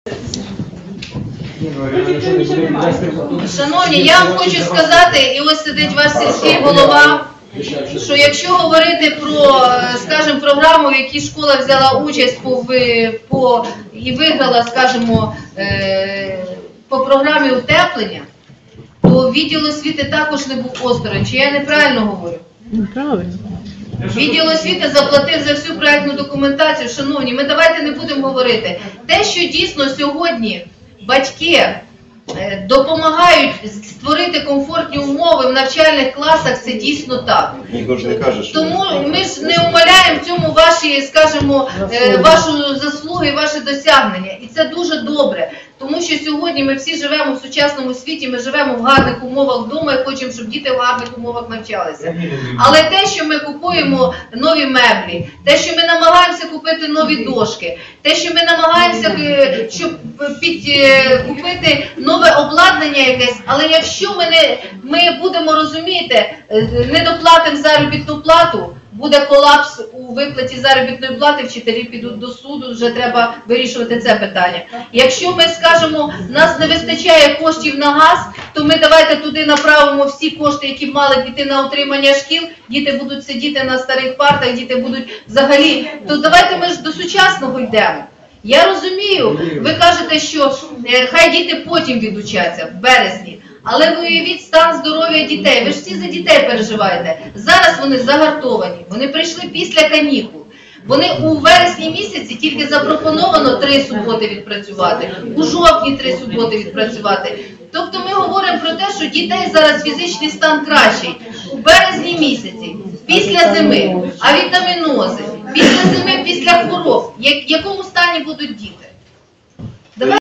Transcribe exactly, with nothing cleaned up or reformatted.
Шановні, я вам хочу сказати, і ось сидить ваш сільський голова, що якщо говорити про, скажімо, програму, в якій школа взяла участь по, по, і виграла, скажімо, по програмі утеплення, то відділ освіти також не був осторонь. Чи я неправильно говорю? Правильно. Відділ освіти заплатив за всю проєктну документацію. Шановні, ми давайте не будемо говорити. Те, що дійсно сьогодні батьки допомагають створити комфортні умови в навчальних класах, це дійсно так. Ніхто ж не каже, що... Тому ми ж не умаляємо в цьому ваші, скажімо, вашу заслугу і ваші досягнення. І це дуже добре. Тому що сьогодні ми всі живемо в сучасному світі, ми живемо в гарних умовах вдома і хочемо, щоб діти в гарних умовах навчалися. Але те, що ми купуємо нові меблі, те, що ми намагаємося купити нові дошки, те, що ми намагаємося щоб під, купити нове обладнання якесь, але якщо ми, не, ми будемо розуміти, не доплатимо заробітну плату, буде колапс у виплаті заробітної плати, вчителі підуть до суду, вже треба вирішувати це питання. Якщо ми скажемо, нас не вистачає коштів на газ, то ми давайте туди направимо всі кошти, які б мали піти на утримання шкіл, діти будуть сидіти на старих партах, діти будуть взагалі, то давайте ми ж до сучасного йдемо. Я розумію, ви кажете, що хай діти потім відучаться, в березні. Але ви уявіть стан здоров'я дітей. Ви ж всі за дітей переживаєте. Зараз вони загартовані. Вони прийшли після канікул. Вони у вересні місяці тільки запропоновано три суботи відпрацювати. У жовтні три суботи відпрацювати. Тобто ми говоримо про те, що дітей зараз фізичний стан кращий. У березні місяці, після зими, авітамінози, після зими, після хвороб. В якому стані будуть діти?